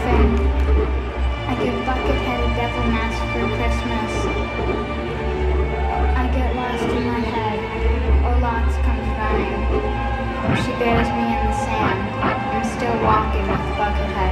laughing. I give Buckethead a devil mask for Christmas. I get lost in my head. Olats comes running. She buries me in the sand. I'm still walking with Buckethead.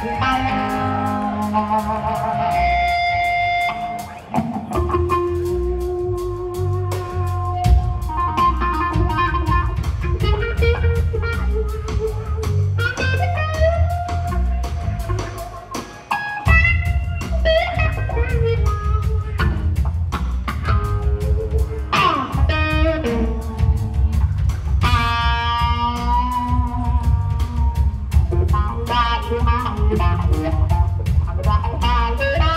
Bye.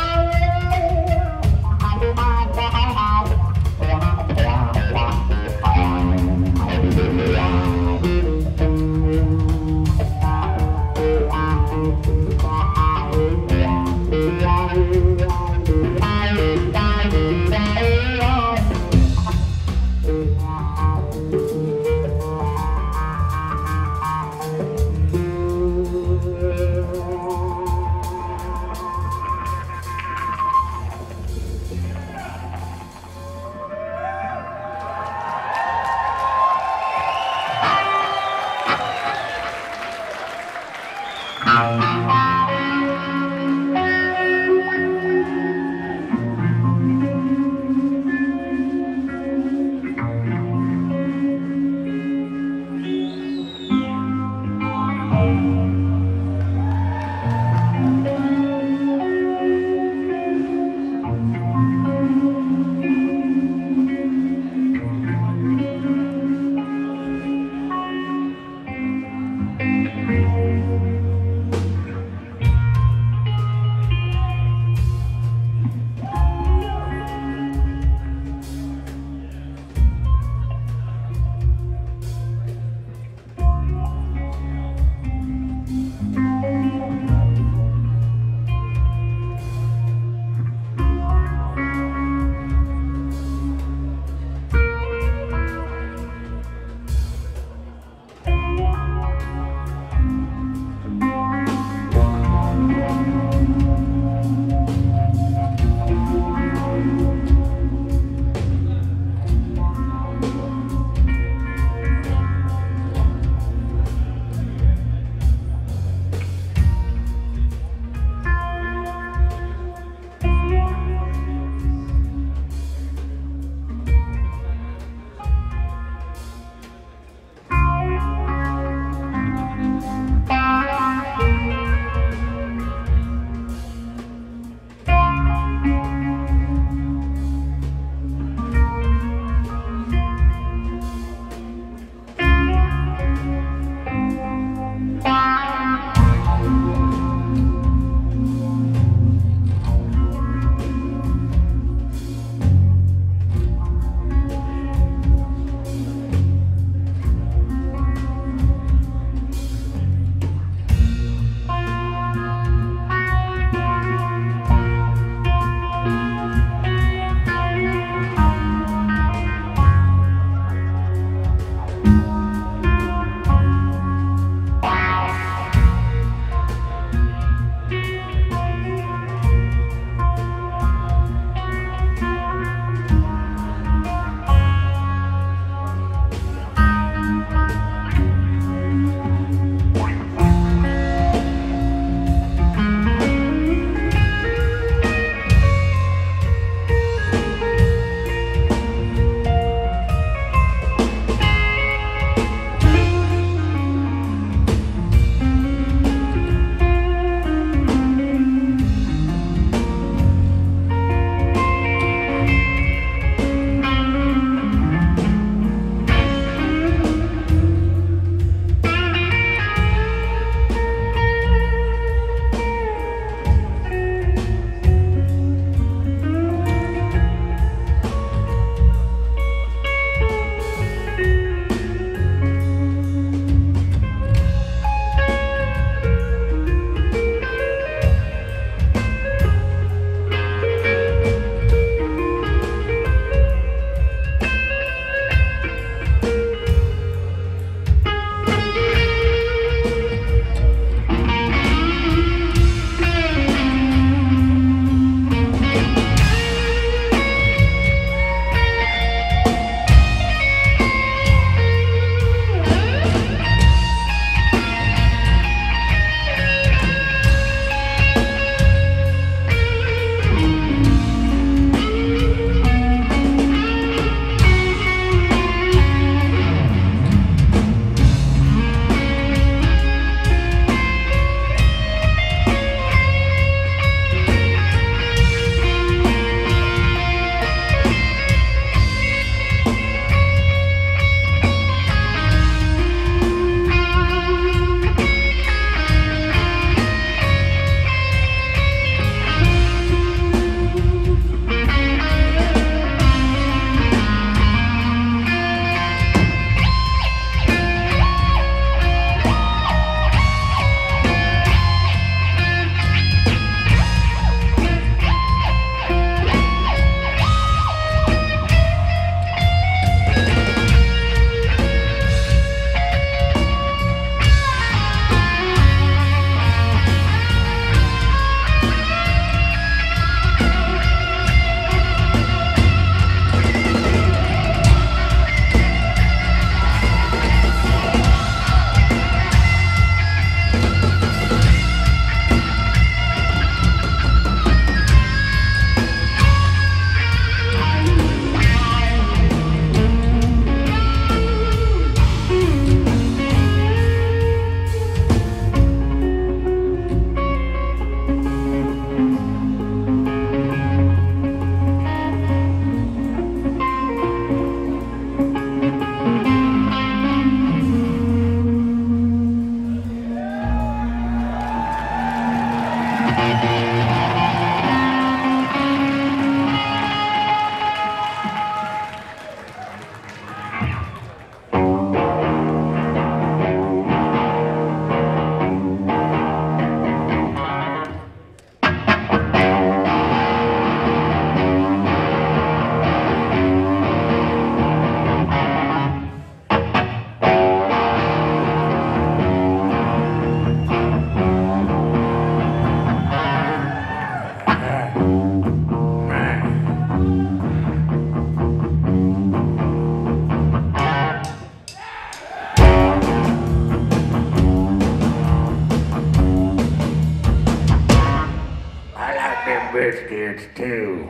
biscuits too.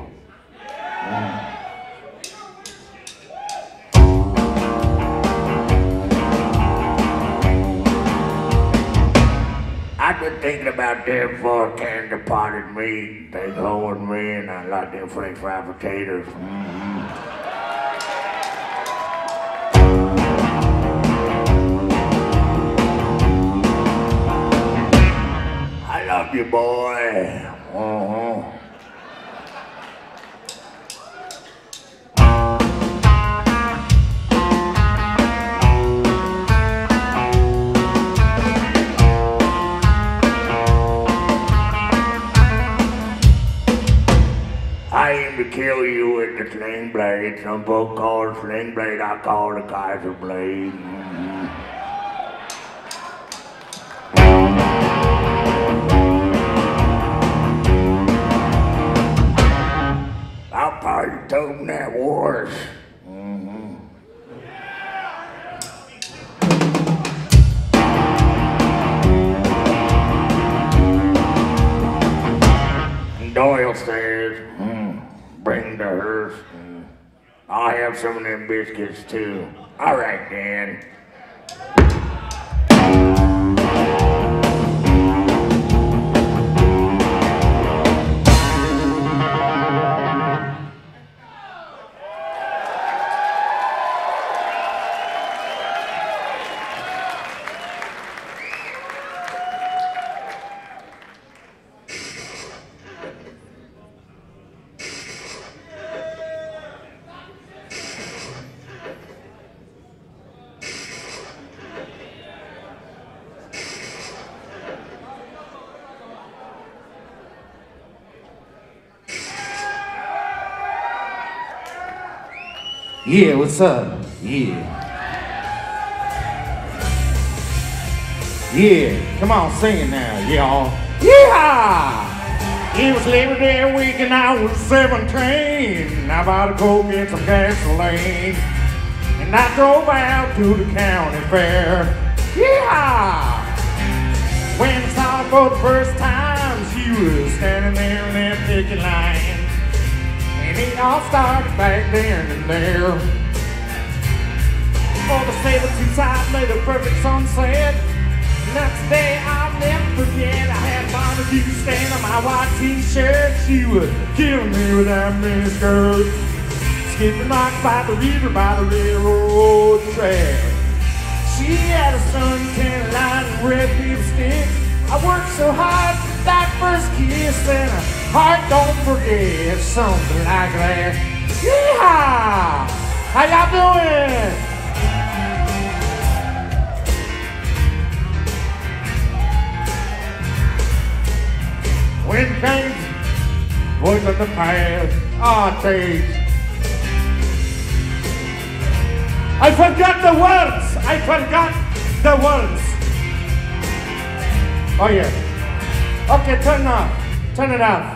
I've been thinking about them 4 cans of potted meat. They go with me, and I like them French fried potatoes. I love you, boy. I aim to kill you with the sling blade. Some folk call it sling blade, I call it Kaiser blade. I'll probably told him that was. Doyle says, bring the hearse, and I'll have some of them biscuits too. All right, Dan. Yeah, what's up? Yeah. Yeah, come on, sing it now, y'all. Yeah! It was Labor Day week and I was 17. I bought a Coke and some gasoline. And I drove out to the county fair. Yeah! When I saw her for the first time, she was standing there in that picket line. And it all started back then and there. For the saber-tooth side made a perfect sunset. And that's the day I'll never forget. I had barbecue stand on my white t-shirt. She was killing me with that miniskirt. Skipping rocks by the railroad track. She had a suntan line and red lipstick. I worked so hard for that first kiss, and a heart don't forget, something like that. Yeehaw! How y'all doing? When things was in the past, days. I forgot the words. I forgot the words. Oh yeah. Okay, turn it off. Turn it off.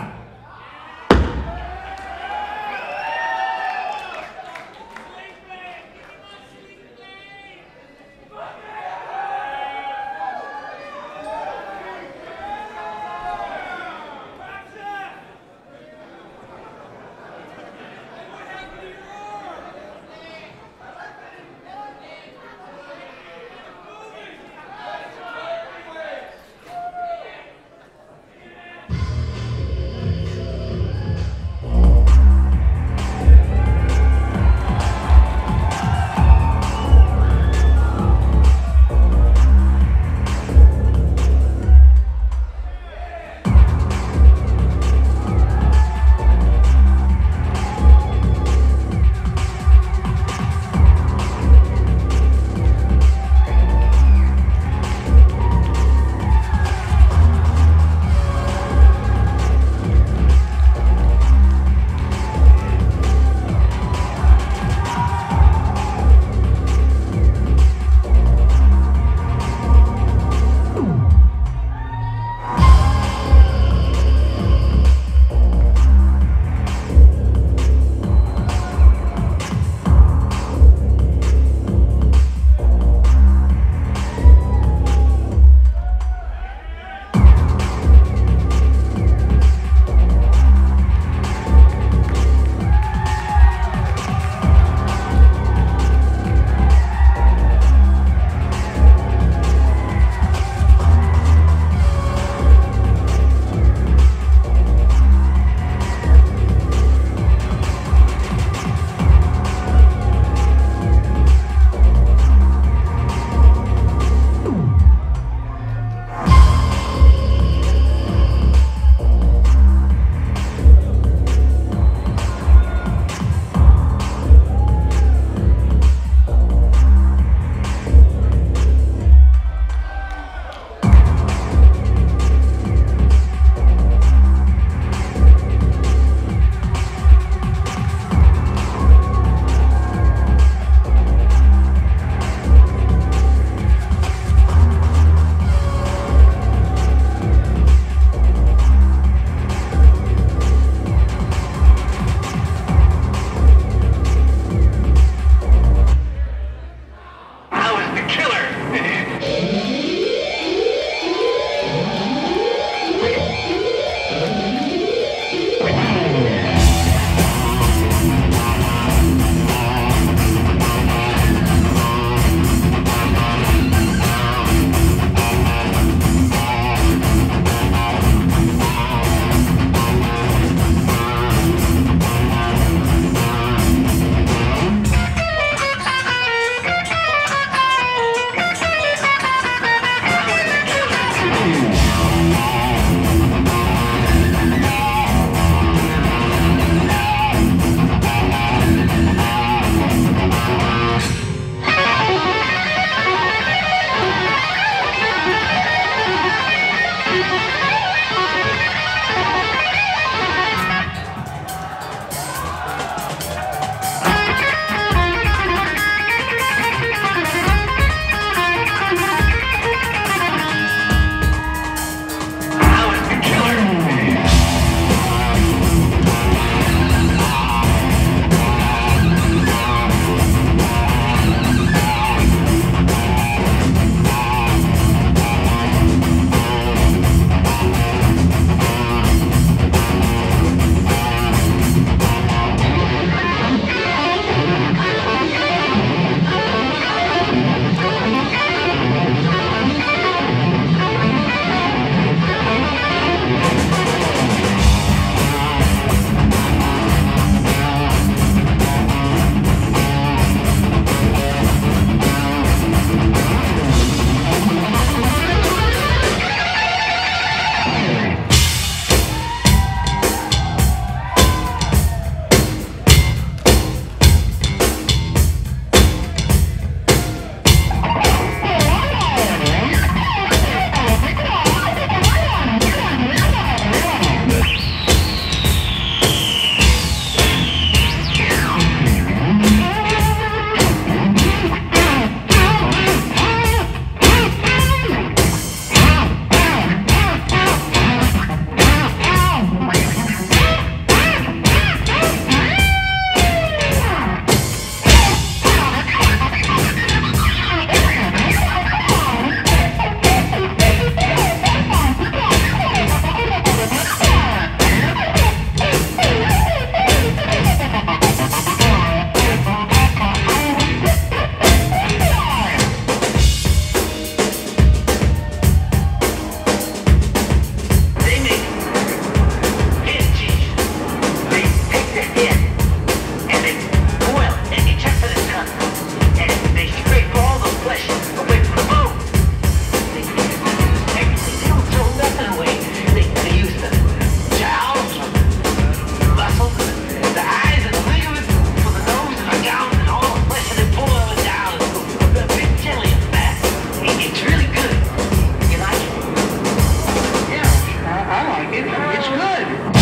It's good.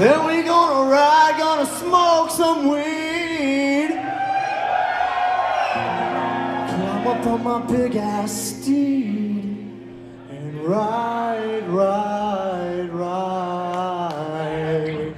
Then we gonna ride, gonna smoke some weed. Climb up on my big ass steed and ride, ride, ride.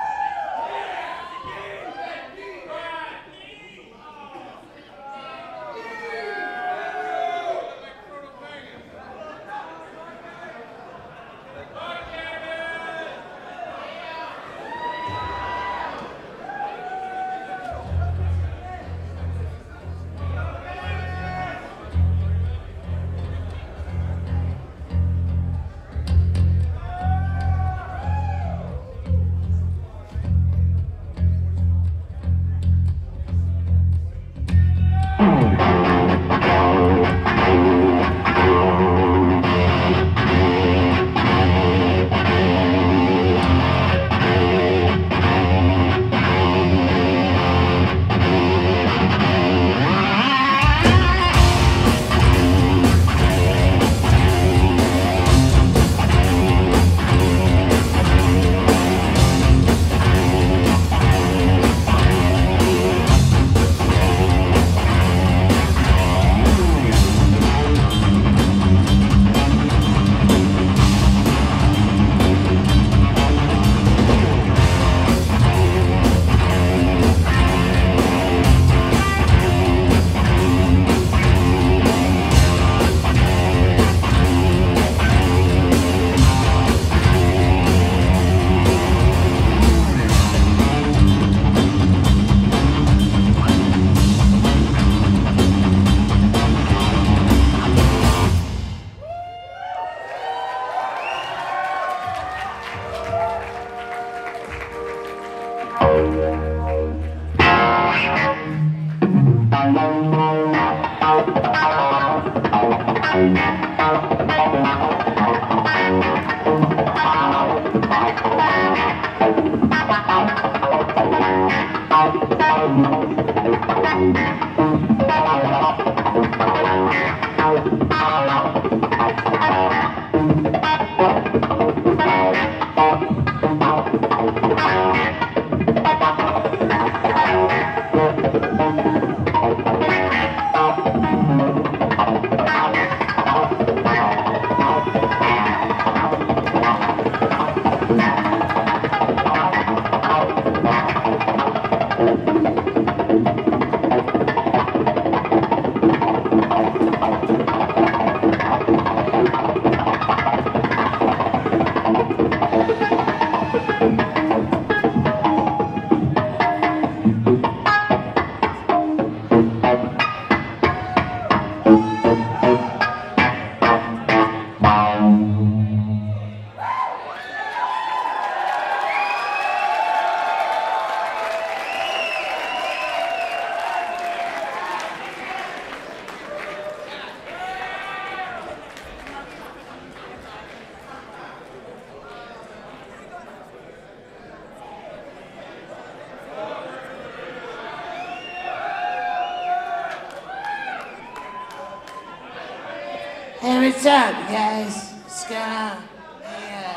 Hey, what's up, guys? What's going on? Hey,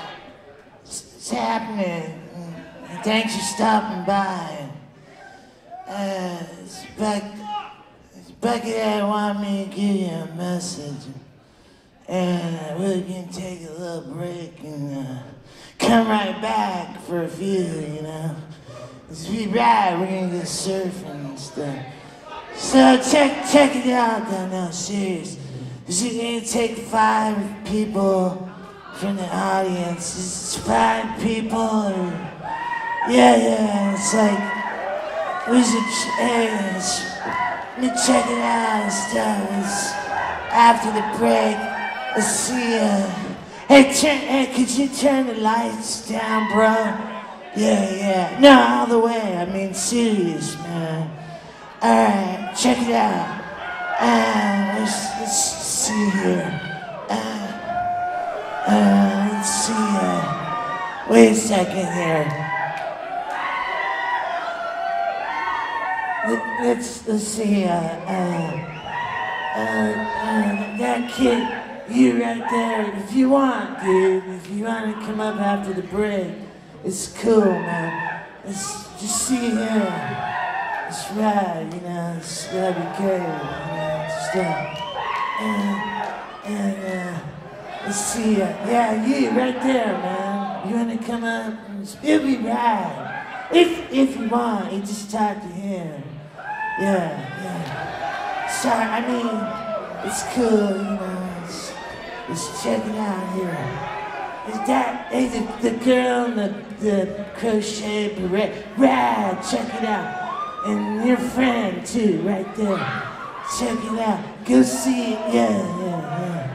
what's happening? Thanks for stopping by. This Buckethead wanted me to give you a message. And we're gonna take a little break and come right back for a few, you know. Let's be right, we're gonna go surfing and stuff. So check it out though, no, serious. This is gonna take 5 people from the audience. It's 5 people or yeah, it's like let me check it out and stuff. It's after the break. Let's see hey, could you turn the lights down, bro? Yeah. No, all the way. I mean serious, man. Alright, check it out. Let's see here. Let's see. Wait a second here. Let's see. That kid, you right there. If you want, dude, if you want to come up after the break, It's cool, man. It's just see him. It's rad, you know. It's gotta be good, you know. Just, let's see, yeah, you right there, man. You wanna come up? It'll be rad. If you want, you just talk to him. Yeah. Sorry, I mean, it's cool, you know. Let's check it out here. Is that, hey, the girl in the crochet beret? Rad, check it out. And your friend too, right there. Check it out. Go see it. Yeah.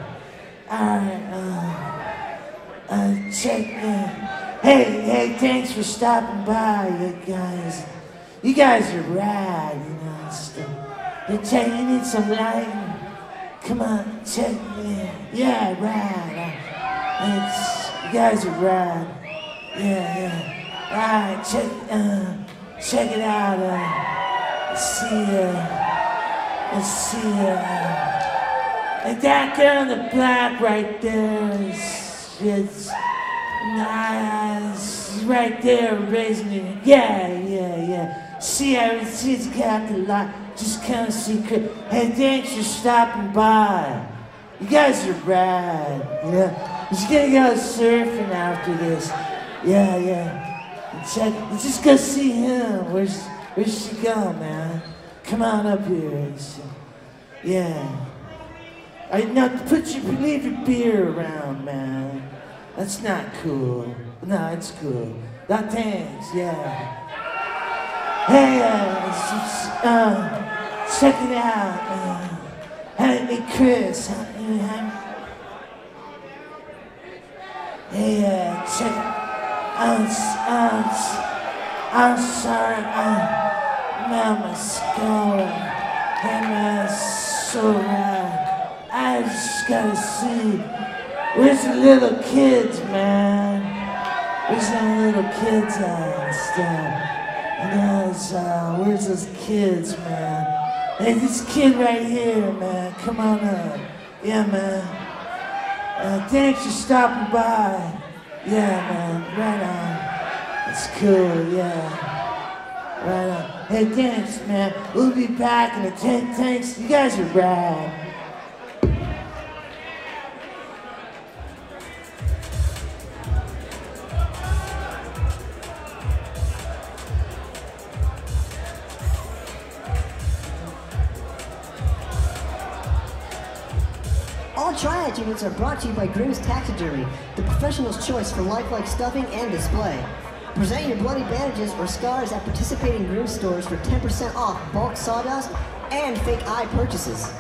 Alright, check it. Hey, thanks for stopping by, you guys. You guys are rad, you know, and stuff. You need some lighting? Come on, check it. Yeah, rad. You guys are rad. Yeah. Alright, check it out. Let's see. And that girl in the black right there is nice. Right there, raising it. Yeah. She's got the light. Just kind of secret. Hey, thanks for stopping by. You guys are rad. You know, we're gonna go surfing after this. Yeah. Let's just go see him. Where's she going, man? Come on up here. Yeah. Now leave your beer around, man. That's not cool. No, it's cool. No, thanks. Yeah. Hey, check it out. Hey, Chris. Hey, check it. I'm sorry. My skull. Hey, man, so rad. I just gotta see. Where's the little kids, man? Where's the little kids at and stuff? You know, where's those kids, man? Hey, this kid right here, man. Come on up. Yeah, man. Thanks for stopping by. Yeah, man. Right on. It's cool, yeah. Right on. Hey, thanks, man. We'll be back in a thanks. You guys are rad. All Triad units are brought to you by Grimm's Taxidermy, the professional's choice for lifelike stuffing and display. Present your bloody bandages or scars at participating Grimm stores for 10% off bulk sawdust and fake eye purchases.